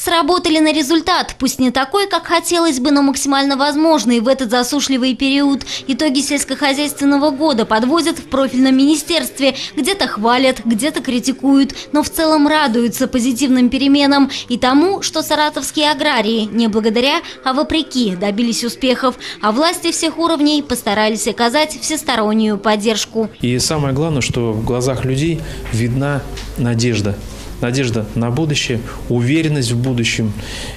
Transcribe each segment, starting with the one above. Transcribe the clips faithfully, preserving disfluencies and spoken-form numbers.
Сработали на результат, пусть не такой, как хотелось бы, но максимально возможный в этот засушливый период. Итоги сельскохозяйственного года подводят в профильном министерстве. Где-то хвалят, где-то критикуют, но в целом радуются позитивным переменам и тому, что саратовские аграрии не благодаря, а вопреки добились успехов, а власти всех уровней постарались оказать всестороннюю поддержку. И самое главное, что в глазах людей видна надежда. Надежда на будущее, уверенность в будущем.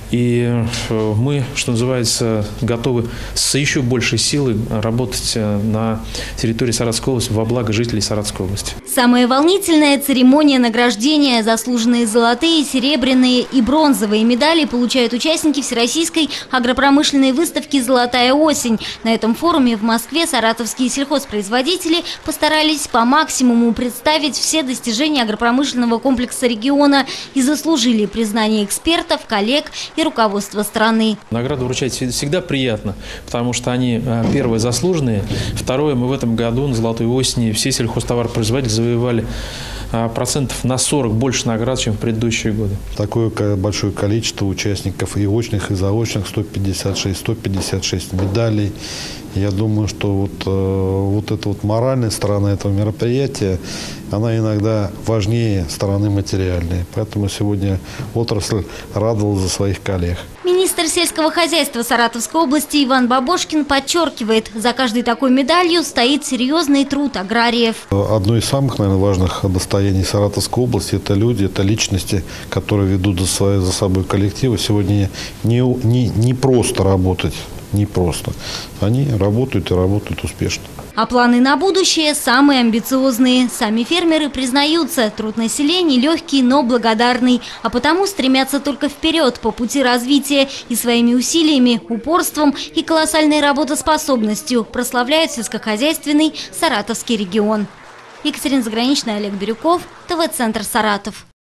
И мы, что называется, готовы с еще большей силой работать на территории Саратовской области во благо жителей Саратовской области. Самая волнительная церемония награждения. Заслуженные золотые, серебряные и бронзовые медали получают участники Всероссийской агропромышленной выставки «Золотая осень». На этом форуме в Москве саратовские сельхозпроизводители постарались по максимуму представить все достижения агропромышленного комплекса региона и заслужили признание экспертов, коллег и руководства страны. Награду вручать всегда приятно, потому что они, первое, заслуженные. Второе, мы в этом году на «Золотой осени» все сельхозтоваропроизводители завоевали процентов на сорок больше наград, чем в предыдущие годы. Такое большое количество участников и очных, и заочных, сто пятьдесят шесть, сто пятьдесят шесть медалей. Я думаю, что вот, вот эта вот моральная сторона этого мероприятия, она иногда важнее стороны материальной. Поэтому сегодня отрасль радовала за своих коллег. Министр сельского хозяйства Саратовской области Иван Бабошкин подчеркивает, за каждой такой медалью стоит серьезный труд аграриев. Одно из самых, наверное, важных достояний Саратовской области – это люди, это личности, которые ведут за, свои, за собой коллективы. Сегодня не, не, не просто работать. Не просто. Они работают и работают успешно. А планы на будущее самые амбициозные. Сами фермеры признаются, труд населения легкий, но благодарный. А потому стремятся только вперед по пути развития и своими усилиями, упорством и колоссальной работоспособностью прославляют сельскохозяйственный Саратовский регион. Екатерина Заграничная, Олег Бирюков, ТВ-центр Саратов.